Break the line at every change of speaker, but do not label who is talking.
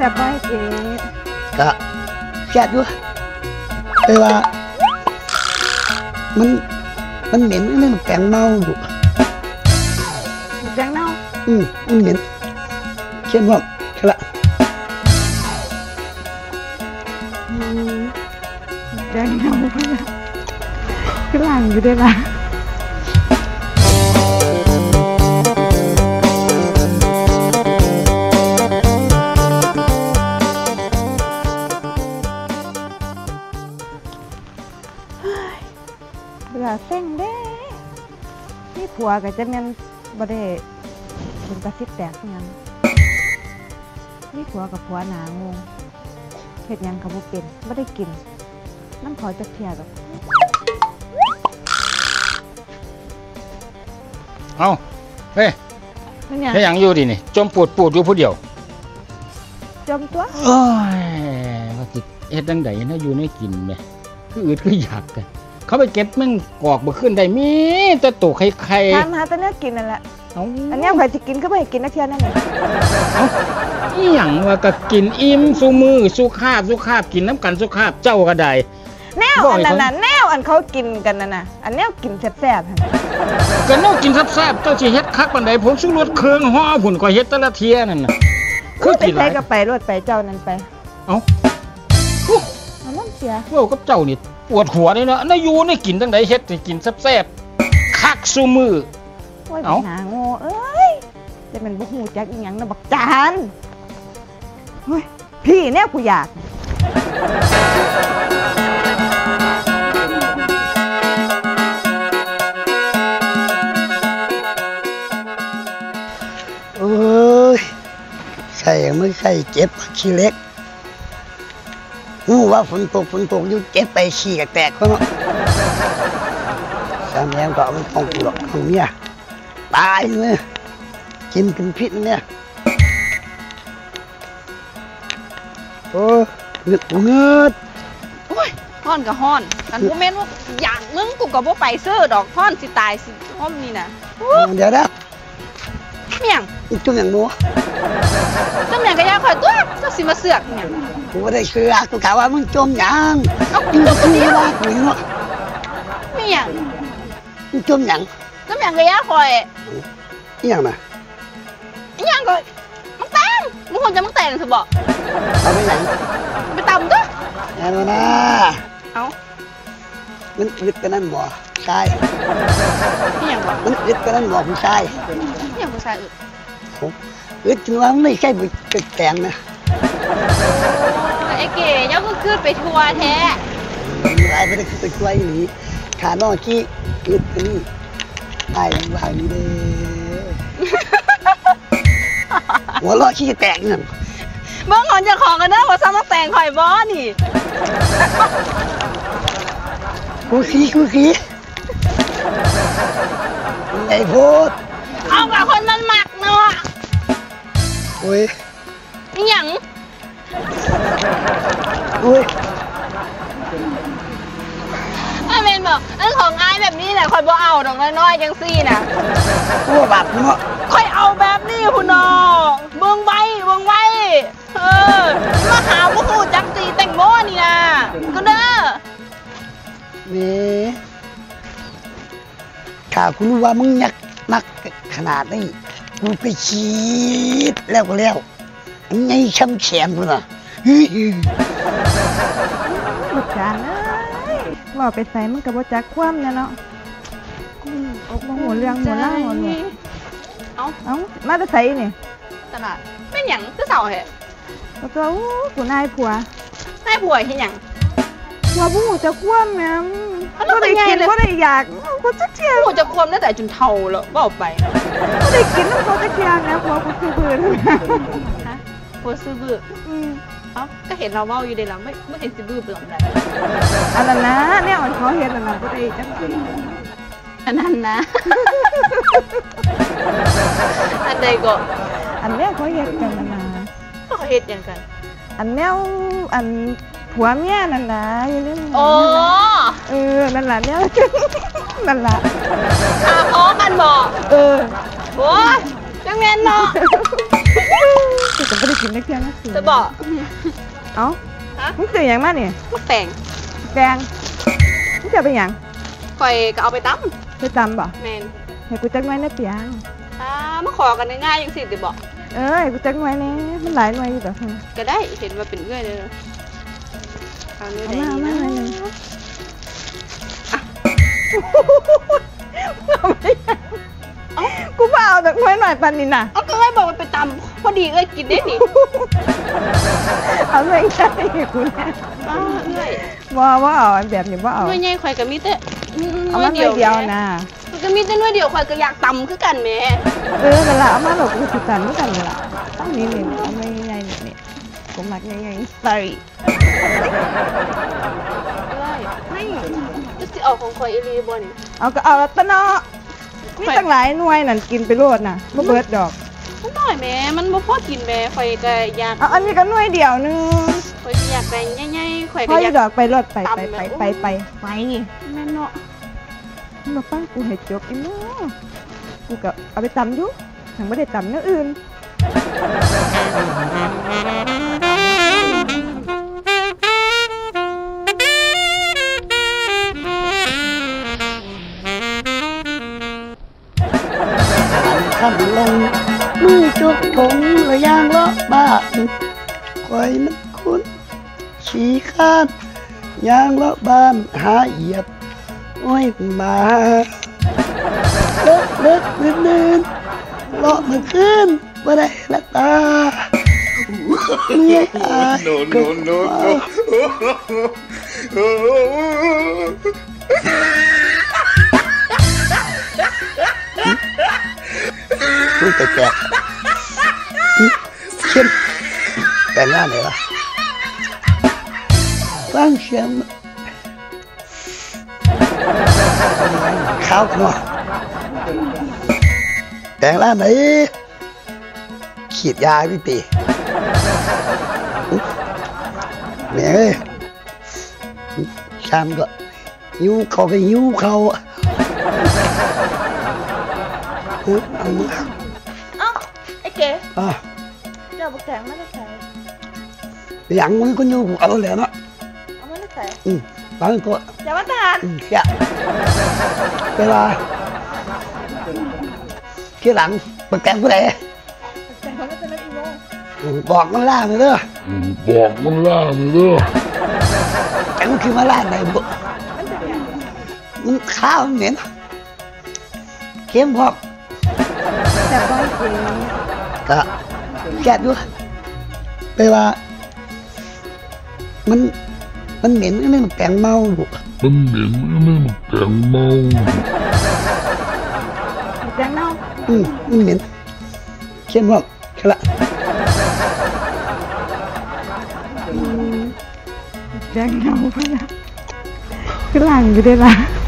บไปเก๋
ก็แซ่บด้วยแต่ว่ามันเหม็นนี่มันแปลงเน่าอยู่
แปลงเน่า
มันเหม็นเช่นว่าแค่ละ
แปลงเน่าไปละขึ้นหลังอยู่ด้วยล่ะเบื่อเส้นเด้นี่ผัวก็จะแม่นบ่ได้เป็นตาซิบแตกงั้นนี่ผัวกับผัวหนางงเฮ็ดหยังก็บ่เป็นบ่ได้กินน้ำขอจักเที่ยดอก
เอาเฮ้ยแค่หยังอยู่ดินี่จมปูดอยู่ผู้เดียว
จมตัว
โอ้ยว่าสิเฮ็ดจังได๋นะอยู่ในกินแม่คืออึดคืออยากกันเขาไปเก็บมึงกอกบ่ขึ้นได้มีแต่ตัวไข่
ๆถามหาแต่เนื้อกินนั่นแหละอันนี้ใครสิกินก็บ่ให้กินนักเที่ยนั่นแหละ
อีหยังว่าก็กินอิ่มซุมือสุคาบกินน้ำกันสุคาบเจ้าก็ได้
แนวอันนั้นน่ะแนวอันเขากินกันน่ะอันแนวกินแซ่บๆหั่น
ก็แนวกินแซ่บๆเจ้าสิเฮ็ดคักปานใดผมสุรสเครื่องห่อพุ่นก็เฮ็ดแต่ละเที่ยนั่นน่ะ
คือกินไปก็ไปรวดไปเจ้านั่นไป
เอ้า
อันนั้นเสีย
เว้ากับเจ้านี่ปวดหัวนี่เนาะน่ะอยู่นี่กินจังได๋เฮ็ดให้กินแซ่บๆคักซุมือ
เอ้าหาโง่เอ้ยจะเป็นบ่ฮู้จักอีหยังนะบักจานเฮ้ยพี่แนวกูอยาก
ใช่ไม่ใช่เจ็บขี้เล็กรู้ว่าฝนตกอยู่เจ็บไปขี้แตกเขาเนาะสามแย้มก็มันต้องหลอกของเนี่ยตายเลยกินเป็นพิษเนี่ยโอ้เงืด
โอ้ยฮ้อนกับฮ้อนกันกูแม่นว่าอย่างมึงกูก็บ่ไปซื้อดอกฮ้อนสิตายสิฮ้อมนี่น่ะ
เดี๋ยวนะ
เมี่ยง
จุ่มอย่างมัว
จุ่มอย่างก็ยาข่อยตัวเจ้าสิมาเสือกเนี่ย
กูไม่ได้เสือกกูกล่าวว่ามึงจมอย่าง
มึงจมคนเดียวเมี่ยง
มึงจมอย่าง
จุ่มอย่างก็ยาข่อย
อย่างน่ะ
อย่างก็มังแตงมึงคนจะมังแตงสิบอก
เอาไปอย่าง
ไปตำด้วย
อย่างนั้นนะ
เอา
มันอึดกันนั่นบ่ใช่
อย่างบ่
มันอึดกันนั่นบ่ผู้ชาย
อย่างผู้ชาย
อึดจนว่าไม่ใช่บุกแตงนะ
ไอ้เก๋เจ้าก็ขึ้นไปทัวร์แท้
ไม่ได้ขึ้นไปทัวร์อีหลีขาน้องขี้อึดนี่ไอ้ยังว่านี่เด้หัวเราะขี้แตกนั่น
เมื่อก่อนจะของกันเด้อว่าซ้ำมังแตงข่อยบ่นี่
กูขี้ไอ้พูด
เอากับคนมันหมักเนาะ
โอ้ย
นี่หยัง
โอ้ย
ไอ้เมนบอกอันของไอ้แบบนี้แหละคอยบ่เอาดอกน้อยๆจังซี่น่ะ
กูแบบเนาะ
คอยเอาแบบนี้พุ่นน้องเบิ่งไว้มาหาพวกกูจักตีแตงโมนี่นะก็เด้อ
นี่ข้าคุณรู้ว่ามึงยักนักขนาดนี้กูไปฉีดแล้วอันนี้ช้ำแฉมกูนะ
ลูกจานว่าไปใส่มึงกับว่าจักคว่ำเนี่ยเนาะมาหัวเรื่องหัวล่างหัวเนี่ยเอามาจะใส่เนี่ย
ตลาดไม่หยังก็เสาเหรอ
แล้วก็ผัวนายผั
ที่หยัง
ผัวผู้จะคว่ำเนี่ยก็ได้กินก็ได้อยากก็จะเที่ยว
ผัวจะคว่ำตั้งแต่จนเท่าแล้วก็ออกไป
ก็ได้กินแล้วก็จะเที่ยวนะผัวซื้อบื้อ
ฮะผัวซื้อบื้อก็เห็นเราเมาอยู่เดี๋ยวเราไม่เห็นซื้อบื้อเปล่าอะไร
อันนั้นนะเนี่ยมันเขาเห็นอันนั้นก็ได้จังสิ
อันนั้นนะอันใดก็
อันเนี้ยเขาเห็นกันนะ
เขาเห็นอย่างกัน
อันเนี้ยอันผัวเมียนั่นนะอย่าลืมนั่นแหละเนี่ยนั่นแหละ
อ๋อกันบอกโอ้ยจังเงินเนาะ
จะไม่ได้ได้กินได้เพียงนะคือ
จะบอก
เอ้า
ฮะ
มึงซื้อหยังมาเนี่ย
มาแต่ง
แกงมึงจะไปหยัง
ข่อยก็เอาไปตั้ม
ไปจำบ่
แมน
ให้กูจักหน่อยนะเปียง
มาขอกันง่ายๆอย่างสิเดี๋ยวบอก
เอ้ยกูจักหน่อยนี่มันหลายหน่วยอยู่ดอก
ก็ได้เห็นว่าเป็นเงื่อนเลยเอาเนื้อ
เอา
ใด
มา
ดี
เอามา
นะ
หน่อยหนึงกูบ่เอาจากหน่วยหน่อยปันนี่น่ะ
เอาก็เลยบอกว่าไปตำพอดีเอ้ยกินได้นี่
เอาเรื่องใช่กูแน่
อ้าเอ้ย
ว่าเอาอันแบบนี้ว่าเอา
เนื้อใหญ่ข่อยก็มีแต่
เอามาหน่วยเดียวนะ
มันก็มีแต่เนื้อเดียวข่อยก็อยากตำคือกันแหม่
นั่นละเอามาหลบกูสิตันด้วยกันเลยล่ะตั้งนี้นี่เอาไม่ง่ายๆนี่ผมมักง่ายๆ sorry
ไม่จะสิออกของข่อยอีหลีบ่นี่
เอาก็เอาแล้วตะเนาะมีตั้งหลายหน่วยนั่นกินไปโลดน่ะบ่เบิดดอก
มันน้อยแหม่มันบ่พอกินแหม่ข่อยก็อยาก
เอาอันนี้ก็หน่วยเดียวนึง
ข่อยก็อยากได้ใหญ่ๆข่อย
พ
ก็
อ
อ
อยู่
ยาก
ดอกไปรถไป
ตำ
ไป
แม่
ไป
โอ้
ไปไป
แม่นเนาะ
มาฟังกูให้จบอีเนาะกูก็เอาไปตำอยู่ถังไม่ได้ตำเนื้ออื่น
ขันลงมือจุกถงระยางเลาะบ้านคอยมันคุ้นขี้ข้านยางเลาะบ้านหาเหยียบโอ้ยมาเลิกนื่นเลาะมาขึ้นบ่ได้ละตาเมื่อยอายก็พูดแปลกๆเข้มแต่งงานไหนวะฟังเสียงข้าวหัวแต่งร้านไหนขีดยาพี่ตีแม่เอ้ยชามก็หิวเขาก็หิวเขาเอามือ
เอ้าไอ้เก๋
อ่ะ
เจ้าบุกแตงไม่ได้ใส่
อย่างมึงก็อยู่เอาแล้วเนาะ
เอาไม่ได้ใส่
บางก็
อย่ามาทหาร
เสียเวลาที่หลังประกันผู้ใด
แต่เขาไม่เป็นนักอีโม่
บอกมันล่าเลยเด้อ
บอกมันล่าเลยเด้อ
แต่มันคือมาล่าไหนบ่
มันเป็นอย่าง
มันข้าวมันเหม็นเค็มพร้อม
แต่บ้านเก๋
ก็แก้ด้วยไปว่ามันเหม็นไม่มันแปลงเมาบุ
มันเหม็นไม่มันแกงเมา
แตงเน่า
มันเหม็นเค็มพร้อมแค่ละ
แตงเน่าพะนะคือหลังอยู่ได้ละ